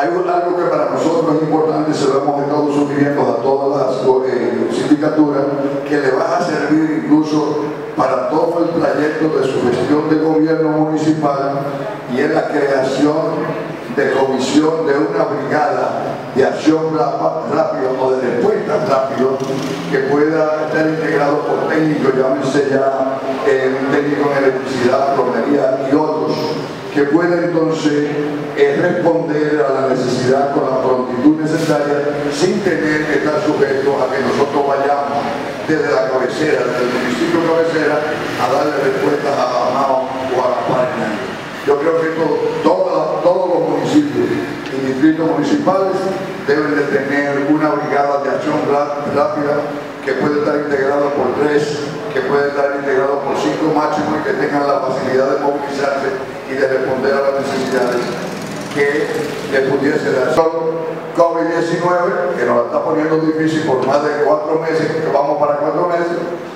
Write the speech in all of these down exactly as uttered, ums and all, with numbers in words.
Hay algo que para nosotros es importante, se lo hemos estado sugiriendo a todas las eh, sindicaturas, que le va a servir incluso para todo el trayecto de su gestión de gobierno municipal, y es la creación de comisión de una brigada de acción rápida o de respuesta rápida que pueda estar integrado por técnicos, llámese ya eh, un técnico en electricidad, plomería y otros, que pueda entonces eh, responder a la necesidad con la prontitud necesaria sin tener que estar sujetos a que nosotros vayamos desde la cabecera, desde el municipio cabecera, a darle respuestas a Mao o a la Paraná. Yo creo que todo, todo, todos los municipios y distritos municipales deben de tener una brigada de acción rápida que puede estar integrada por tres, que puede estar integrado por cinco máximos y que tengan la facilidad de movilizarse y de responder a las necesidades que le pudiese dar. COVID diecinueve, que nos la está poniendo difícil por más de cuatro meses, que vamos para cuatro meses,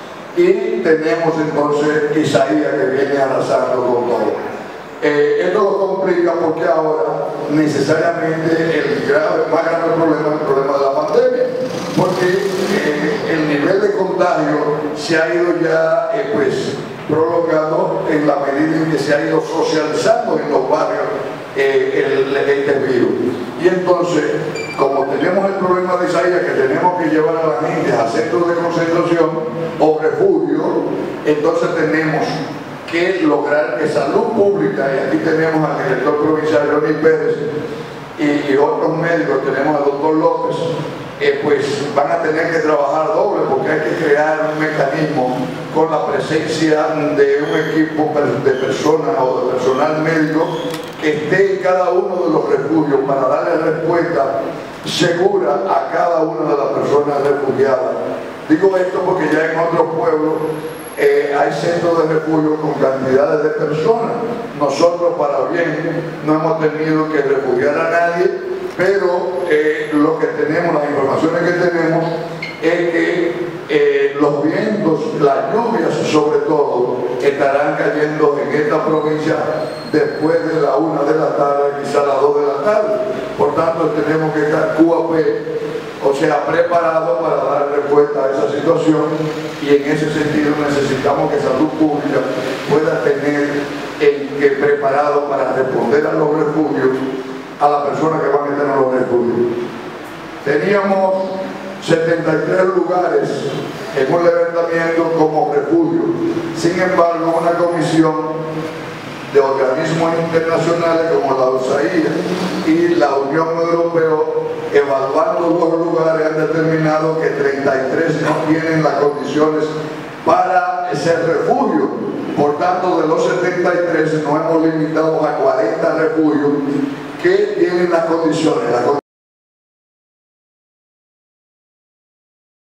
y tenemos entonces Isaías que viene arrasando con todo. Eh, esto lo complica porque ahora necesariamente el grave, más grave problema es el problema de la pandemia, porque eh, el nivel de contagio se ha ido ya eh, pues prolongando en la medida en que se ha ido socializando en los barrios eh, el, este virus. Y entonces, como tenemos el problema de Isaías, que tenemos que llevar a la gente a centros de concentración o refugio, entonces tenemos que lograr que salud pública, y aquí tenemos al director provincial Johnny Pérez y, y otros médicos, tenemos al doctor López, eh, pues van a tener que trabajar doble, porque hay que crear un mecanismo con la presencia de un equipo de personas o de personal médico que esté en cada uno de los refugios para darle respuesta segura a cada una de las personas refugiadas. Digo esto porque ya en otros pueblos eh, hay centros de refugio con cantidades de personas. Nosotros, para bien, no hemos tenido que refugiar a nadie, pero eh, lo que tenemos, las informaciones que tenemos, es que eh, los vientos, las lluvias sobre todo, estarán cayendo en esta provincia después de la una de la tarde, quizá a las dos de la tarde. Por tanto, tenemos que estar Q A P, o sea, preparado para dar respuesta a esa situación, y en ese sentido necesitamos que Salud Pública pueda tener en que preparado para responder a los refugios, a las personas que van a estar en los refugios. Teníamos setenta y tres lugares en un levantamiento como refugio. Sin embargo, una comisión de organismos internacionales como la U S A I D y la Unión Europea, evaluando los lugares, han determinado que treinta y tres no tienen las condiciones para ser refugio. Por tanto, de los setenta y tres nos hemos limitado a cuarenta refugios que tienen las condiciones.